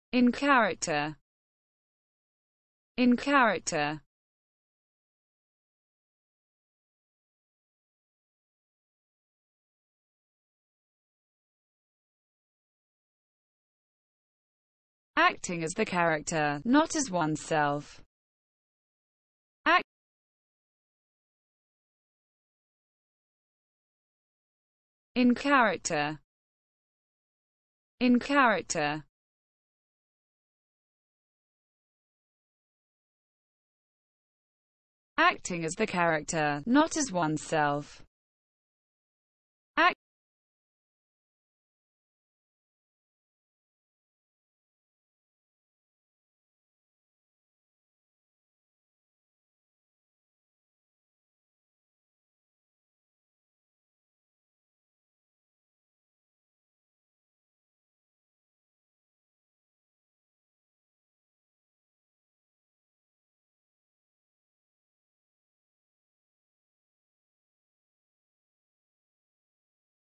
In character. In character. Acting as the character, not as oneself. Act in character. In character. Acting as the character, not as oneself.